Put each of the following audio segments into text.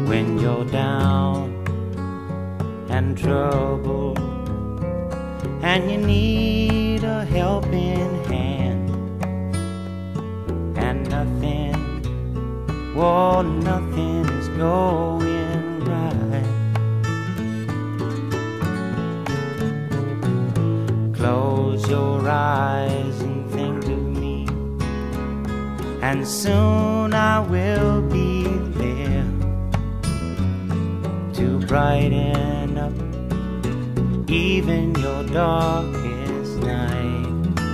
when you're down and troubled and you need a helping hand, and nothing, oh, nothing is going right. Close your eyes and think of me, and soon I will be there to brighten up even your darkest night.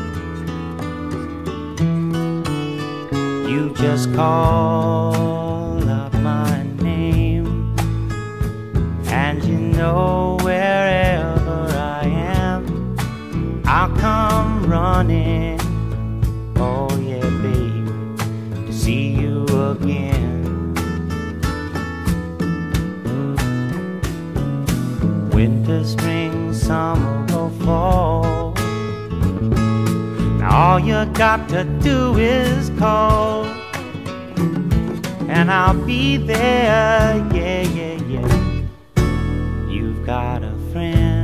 You just call out my name, and you know wherever I am, I'll come running. Oh yeah, baby, to see you again. Winter, spring, summer or fall, now all you got to do is call, and I'll be there, yeah, yeah, yeah. You've got a friend.